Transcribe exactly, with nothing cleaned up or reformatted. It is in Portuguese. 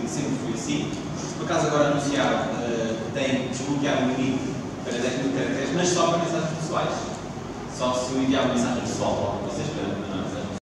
que sempre foi assim. Por acaso agora anunciaram uh, que tem desbloqueado o limite para dez mil caracteres, mas só para mensagens pessoais. Só se eu enviar uma mensagem pessoal, logo vocês para